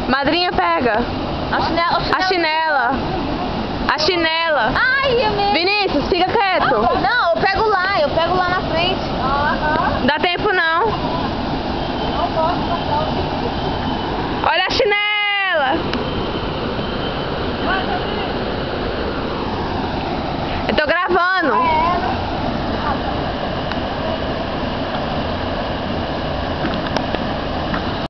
Madrinha, pega. A chinela. A chinela. Ai, é mesmo. Vinícius, fica quieto. Não, eu pego lá na frente.